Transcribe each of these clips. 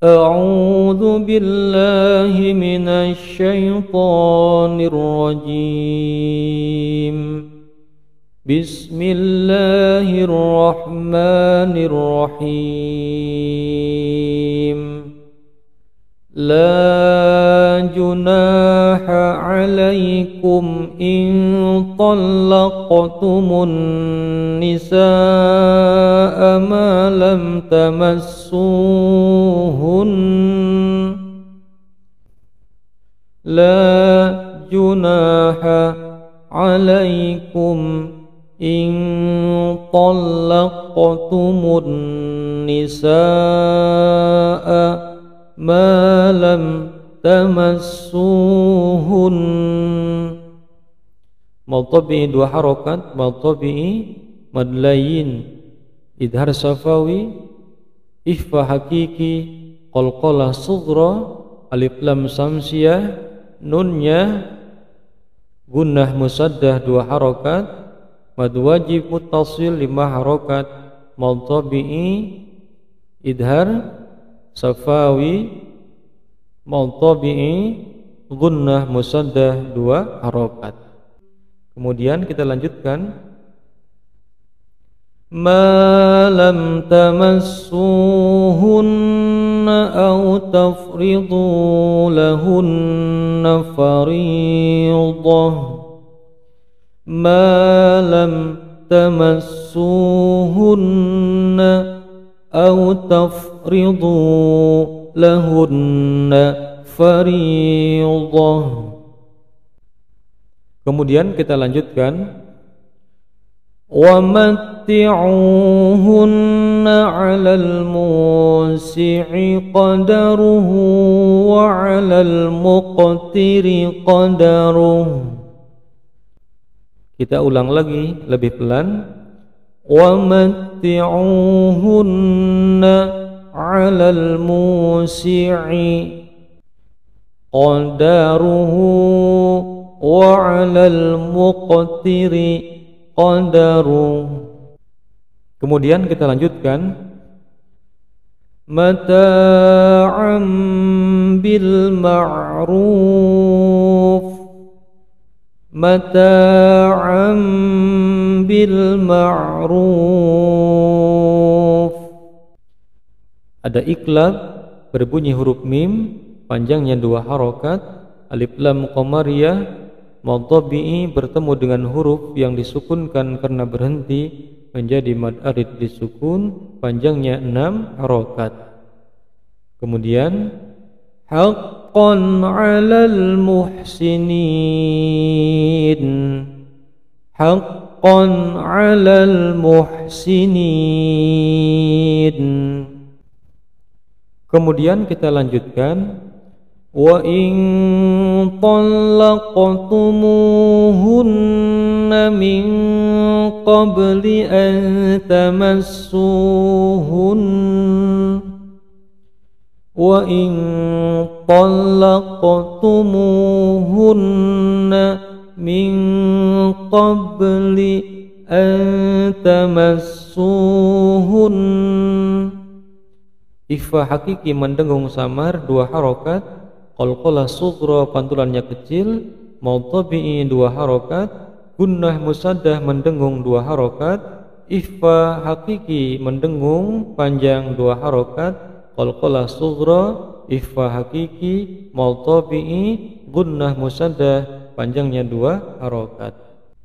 أعوذ بالله من الشيطان الرجيم بسم الله الرحمن الرحيم لا جناح عليكم إن طلقتم النساء ما لم تمسوهن لا جناح عليكم إن طلقتم النساء ما لم تمسوهن. Mad tabi'i 2 harokat, mad tabi'i mad layin, idhar safawi, ikhfa hakiki, qalqalah sughra, alif lam samsiyah, nunnya gunnah musaddah 2 harokat, mad wajib muttasil 5 harokat, mad tabi'i idhar safawi, mad tabi'i gunnah musaddah 2 harokat. Kemudian kita lanjutkan, ma lam tamassuhunna aw tafridu lahunna fariidah, ma lam tamassuhunna aw tafridu lahunna fariidah. Kemudian kita lanjutkan, wa matti'uhunna 'alal musi'i qadaruhu wa 'alal muqtiri qadaruhu. Kita ulang lagi lebih pelan, wa matti'uhunna 'alal musi'i qadaruhu wa 'alal muqtiri qadaru. Kemudian kita lanjutkan, mata'am bil ma'ruf, mata'am bil ma'ruf. Ada iklab berbunyi huruf mim, panjangnya 2 harokat, alif lam qamariyah, mad tabi'i bertemu dengan huruf yang disukunkan karena berhenti menjadi mad arid disukun, panjangnya 6 harokat. Kemudian haqqan 'alal muhsinin, haqqan 'alal muhsinin. Kemudian kita lanjutkan, wa in talaqtumuhunna min qabli an tamassuhun, wa in talaqtumuhunna min qabli an tamassuhun. Ikhfa hakiki mendengung samar 2 harokat, qalqalah sughra pantulannya kecil, mad tabi'i 2 harokat, gunnah musaddah mendengung 2 harokat, ikhfa hakiki mendengung panjang 2 harokat, qalqalah sughra, ikhfa hakiki, mad tabi'i gunnah musaddah panjangnya 2 harokat.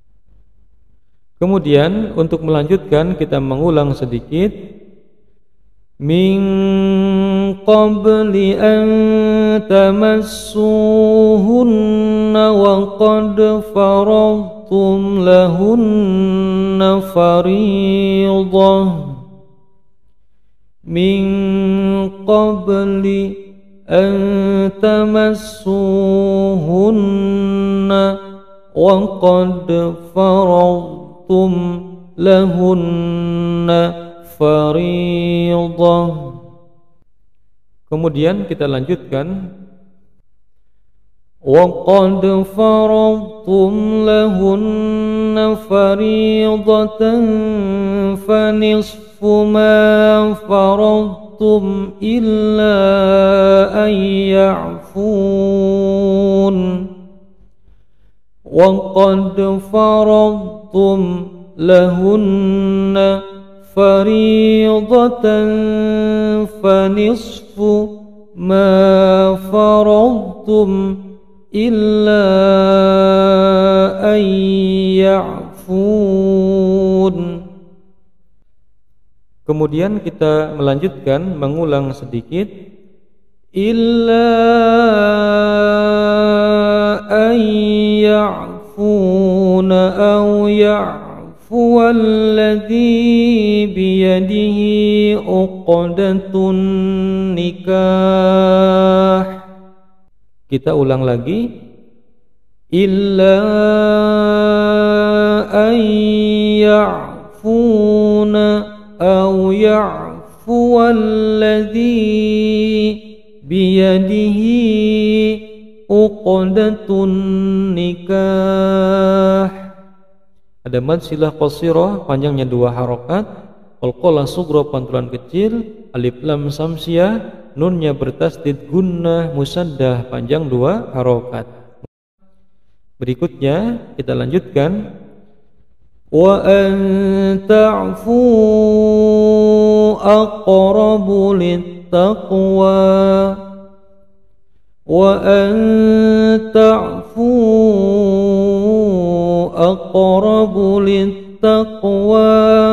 Kemudian untuk melanjutkan kita mengulang sedikit, min qabli an tamassuhunna wa qad faradtum lahunna fariidah, min qabli an tamassuhunna wa qad faradtum lahunna fariidah. Kemudian kita lanjutkan, wa qad faradtum lahunna fariidatan fa nisfu ma faradtum فرضتم إلا أن يعفون وقد فرضتم لهن فريضة فنصف ما فرضتم إلا أن يعفون. Kemudian kita melanjutkan mengulang sedikit. Illa an ya'funa aw ya'fu alladhi biyadihi uqdatun nikah. Kita ulang lagi. Illa an ya'funa أو يعفو الذي بيده عقدة النكاح. Ada mad silah qasirah panjangnya 2 harokat, qalqalah sughra pantulan kecil, alif lam samsiah nunnya bertasdid gunnah musaddah panjang 2 harokat. Berikutnya kita lanjutkan. Wa an ta'fu aqrabu littaqwa wa an ta'fu aqrabu littaqwa.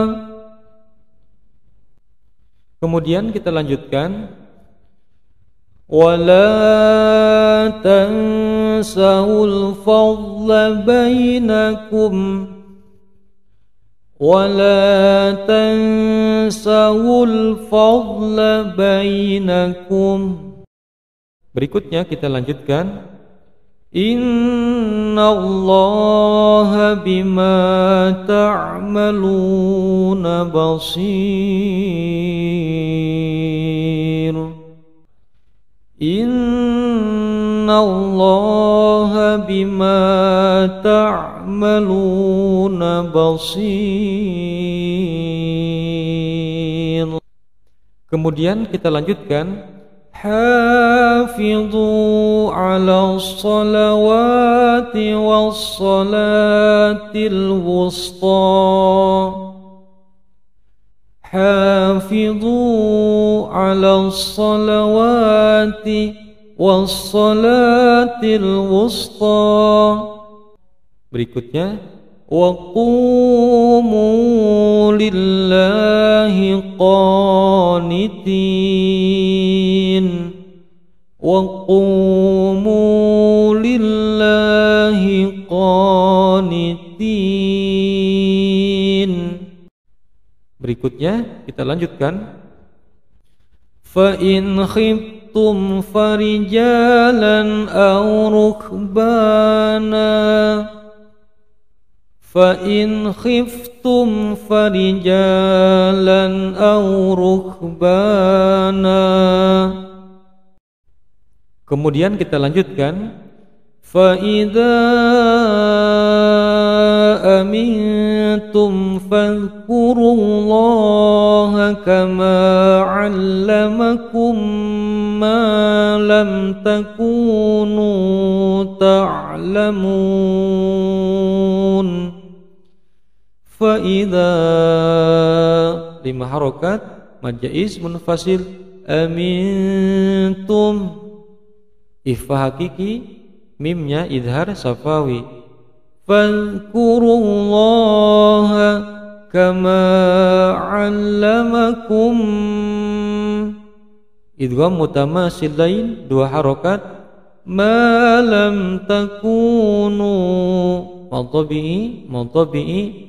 Kemudian kita lanjutkan. Wa la tansawul fadla bainakum ولا تنسوا الفضل بينكم. Berikutnya kita lanjutkan. Innallaha bima ta'maluna basir. Innallaha bima ta'maluna basir. Kemudian kita lanjutkan. Hafidhu ala salawati was salatil wusta. Hafidhu ala salawati was salatil wusta. Berikutnya. Wa qumu lillahi qanitin. Wa qumu lillahi qanitin. Berikutnya kita lanjutkan. Fa in khiftum farijalan aw rukbana. Fa in khiftum farijalan aw rukbana. Kemudian kita lanjutkan. Fa idza amintum fadhkurullaha kama 'allamakum ma lam takunu ta'lamun. Fa idza 5 harokat mad jaiz munfasil amintum ikhfa hakiki mimnya idhar safawi. Fadhkurullaha kama 'allamakum idgham mutamasil lain 2 harokat ma lam takunu matabi'i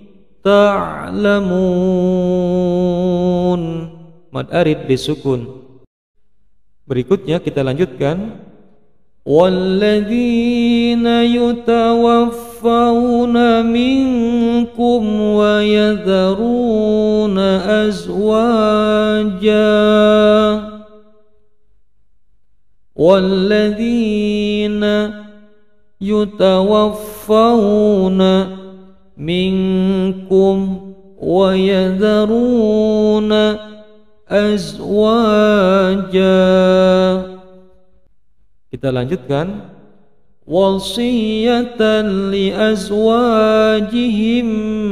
ta'lamun mad arid disukun. Berikutnya kita lanjutkan. Walladzina yutawaffawna minkum wa yadharuna azwaja. Walladzina yutawaffawna minkum wa yadharuna azwaja. Kita lanjutkan. Wasiyatan li azwajihim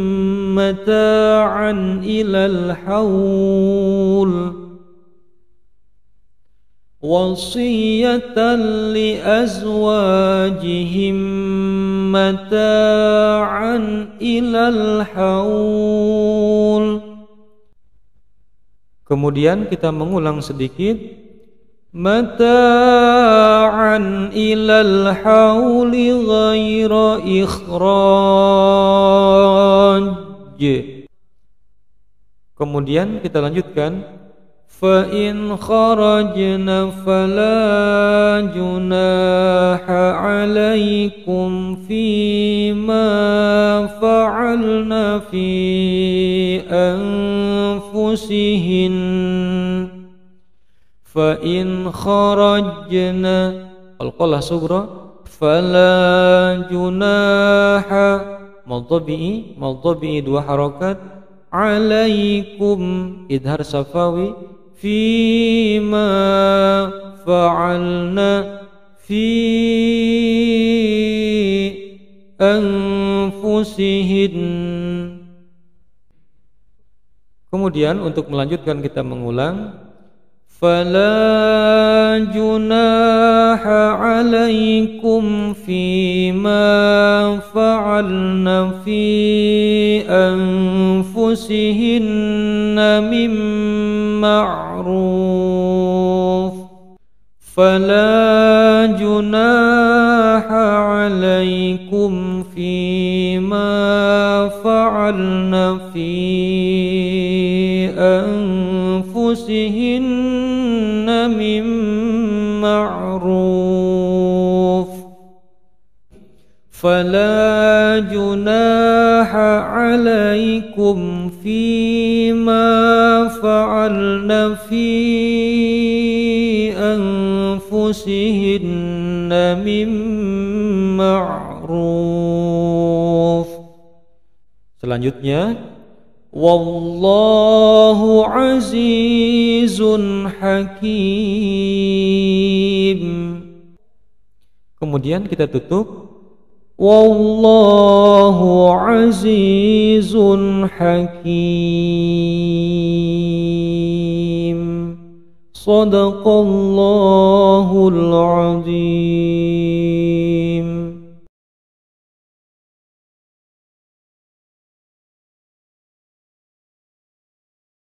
mata'an ilal haul. Wasiyatan li azwajihim mata'an ilal haul. Kemudian kita mengulang sedikit. Mata'an ilal hauli ghaira ikhraj. Kemudian kita lanjutkan. Fa in kharajna fala junaha alaikum fima fa'alna fi anfusihin. Fa in kharajna qalqalah sughra fala junaha madhabi dua harakat alaikum idhar safawi fima fa'alna fi anfusihin. Kemudian untuk melanjutkan kita mengulang. فلا جناح عليكم فيما فعلن في أنفسهن من معروف. فلا جناح عليكم فيما فعلن في أنفسهن من معروف. فلا جناح عليكم فيما فعلن في أنفسهن من معروف. Selanjutnya, wallahu azizun hakim. Kemudian kita tutup. Wallahu azizun hakim. Shadaqallahul azim.